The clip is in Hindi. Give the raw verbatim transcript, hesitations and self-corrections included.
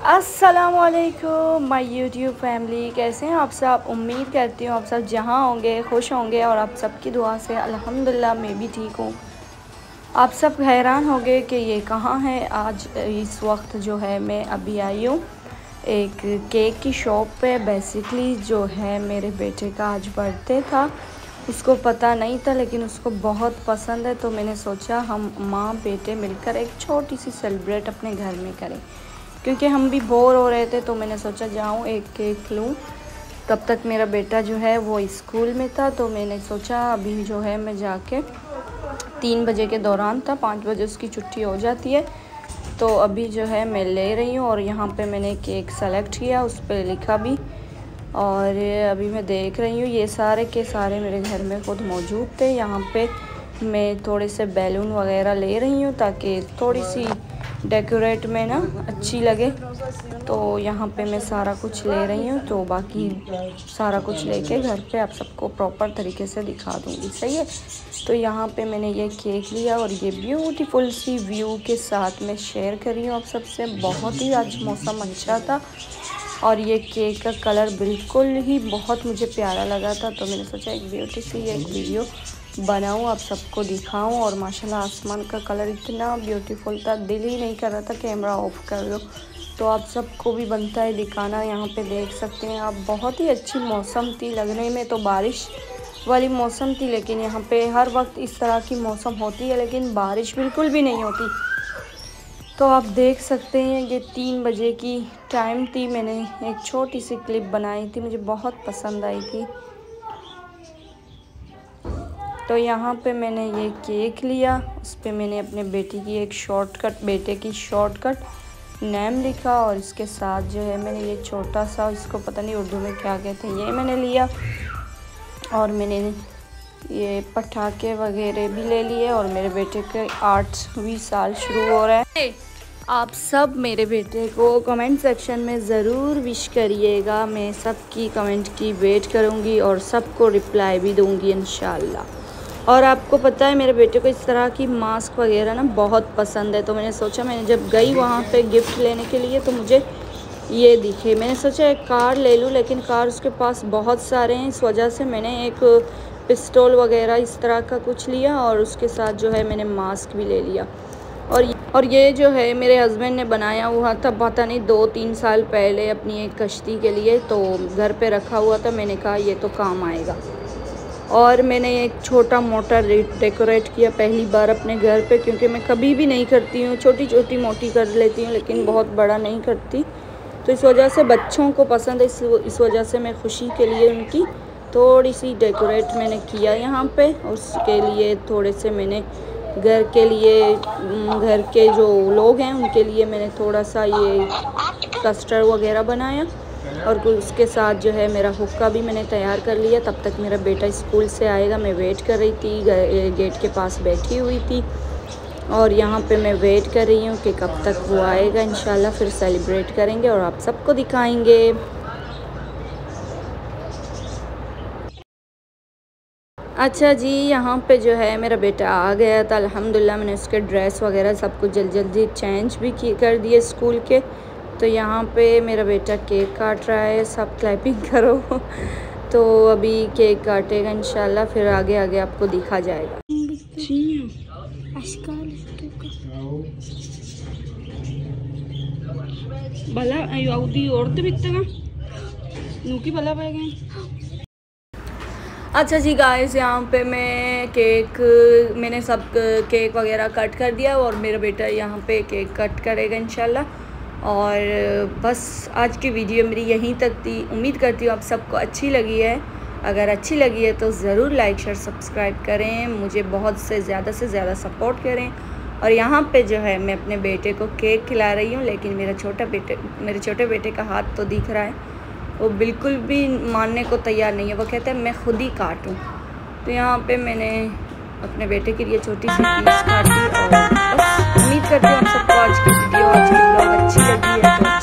अस्सलामुअलैकुम माय यूट्यूब फैमिली, कैसे हैं आप सब। उम्मीद करती हूँ आप सब जहाँ होंगे खुश होंगे और आप सबकी दुआ से अल्हम्दुलिल्लाह मैं भी ठीक हूँ। आप सब हैरान होंगे कि ये कहाँ है। आज इस वक्त जो है मैं अभी आई हूँ एक केक की शॉप पे। बेसिकली जो है मेरे बेटे का आज बर्थडे था, उसको पता नहीं था लेकिन उसको बहुत पसंद है, तो मैंने सोचा हम माँ बेटे मिलकर एक छोटी सी सेलिब्रेट अपने घर में करें, क्योंकि हम भी बोर हो रहे थे। तो मैंने सोचा जाऊँ एक केक लूँ। तब तक मेरा बेटा जो है वो स्कूल में था, तो मैंने सोचा अभी जो है मैं जाके तीन बजे के दौरान था, पाँच बजे उसकी छुट्टी हो जाती है, तो अभी जो है मैं ले रही हूँ। और यहाँ पे मैंने केक सेलेक्ट किया, उस पर लिखा भी, और अभी मैं देख रही हूँ। ये सारे के सारे मेरे घर में खुद मौजूद थे। यहाँ पे मैं थोड़े से बैलून वगैरह ले रही हूँ ताकि थोड़ी सी डेकोरेट में ना अच्छी लगे। तो यहाँ पे मैं सारा कुछ ले रही हूँ, तो बाकी सारा कुछ लेके घर पे आप सबको प्रॉपर तरीके से दिखा दूँगी, सही है। तो यहाँ पे मैंने ये केक लिया और ये ब्यूटीफुल सी व्यू के साथ मैं शेयर कर रही हूँ आप सबसे। बहुत ही आज मौसम अच्छा था और ये केक का कलर बिल्कुल ही बहुत मुझे प्यारा लगा था, तो मैंने सोचा एक ब्यूटी सी एक वीडियो बनाऊं, आप सबको दिखाऊं। और माशाल्लाह आसमान का कलर इतना ब्यूटीफुल था, दिल ही नहीं कर रहा था कैमरा ऑफ कर दो। तो आप सबको भी बनता है दिखाना। यहाँ पे देख सकते हैं आप, बहुत ही अच्छी मौसम थी। लगने में तो बारिश वाली मौसम थी, लेकिन यहाँ पे हर वक्त इस तरह की मौसम होती है लेकिन बारिश बिल्कुल भी नहीं होती। तो आप देख सकते हैं ये तीन बजे की टाइम थी। मैंने एक छोटी सी क्लिप बनाई थी, मुझे बहुत पसंद आई थी। तो यहाँ पे मैंने ये केक लिया, उस पर मैंने अपने बेटी की एक शॉर्टकट बेटे की शॉर्टकट नेम लिखा, और इसके साथ जो है मैंने ये छोटा सा, इसको पता नहीं उर्दू में क्या कहते हैं, ये मैंने लिया। और मैंने ये पटाखे वगैरह भी ले लिए। और मेरे बेटे के आठवीं साल शुरू हो रहा है। आप सब मेरे बेटे को कमेंट सेक्शन में ज़रूर विश करिएगा। मैं सबकी कमेंट की वेट करूँगी और सबको रिप्लाई भी दूँगी इंशाल्लाह। और आपको पता है मेरे बेटे को इस तरह की मास्क वगैरह ना बहुत पसंद है, तो मैंने सोचा, मैंने जब गई वहाँ पे गिफ्ट लेने के लिए तो मुझे ये दिखे। मैंने सोचा एक कार ले लूँ, लेकिन कार उसके पास बहुत सारे हैं, इस वजह से मैंने एक पिस्तौल वगैरह इस तरह का कुछ लिया, और उसके साथ जो है मैंने मास्क भी ले लिया। और और ये जो है मेरे हस्बैंड ने बनाया हुआ था, पता नहीं दो तीन साल पहले अपनी एक कश्ती के लिए, तो घर पे रखा हुआ था। मैंने कहा ये तो काम आएगा। और मैंने एक छोटा मोटा डेकोरेट किया पहली बार अपने घर पे, क्योंकि मैं कभी भी नहीं करती हूँ, छोटी छोटी मोटी कर लेती हूँ लेकिन बहुत बड़ा नहीं करती। तो इस वजह से बच्चों को पसंद है, इस इस वजह से मैं खुशी के लिए उनकी थोड़ी सी डेकोरेट मैंने किया यहाँ पे। उसके लिए थोड़े से मैंने घर के लिए, घर के जो लोग हैं उनके लिए मैंने थोड़ा सा ये कस्टर्ड वगैरह बनाया। और उसके साथ जो है मेरा हुक्का भी मैंने तैयार कर लिया। तब तक मेरा बेटा स्कूल से आएगा, मैं वेट कर रही थी, गेट के पास बैठी हुई थी। और यहाँ पे मैं वेट कर रही हूँ कि कब तक वो आएगा। इंशाल्लाह फिर सेलिब्रेट करेंगे और आप सबको दिखाएंगे। अच्छा जी, यहाँ पे जो है मेरा बेटा आ गया था अल्हम्दुलिल्लाह। मैंने उसके ड्रेस वगैरह सब कुछ जल्दी जल्दी चेंज भी की कर दिए स्कूल के। तो यहाँ पे मेरा बेटा केक काट रहा है, सब क्लैपिंग करो। तो अभी केक काटेगा इंशाल्लाह, फिर आगे आगे आपको दिखा जाएगा। भला औरत भी नूकी भला अच्छा जी गाइस, यहाँ पे मैं केक मैंने सब केक वगैरह कट कर दिया और मेरा बेटा यहाँ पे केक कट करेगा इंशाल्लाह। और बस आज की वीडियो मेरी यहीं तक थी। उम्मीद करती हूँ आप सबको अच्छी लगी है। अगर अच्छी लगी है तो ज़रूर लाइक शेयर सब्सक्राइब करें, मुझे बहुत से ज़्यादा से ज़्यादा सपोर्ट करें। और यहाँ पे जो है मैं अपने बेटे को केक खिला रही हूँ, लेकिन मेरा छोटा बेटे मेरे छोटे बेटे का हाथ तो दिख रहा है, वो बिल्कुल भी मानने को तैयार नहीं है। वो कहता है मैं खुद ही काटूं। तो यहाँ पे मैंने अपने बेटे के लिए छोटी सी पीस काटी। और बस उम्मीद करती हूँ आप सबको आज की वीडियो, आज की ब्लॉग अच्छी लगी है। तो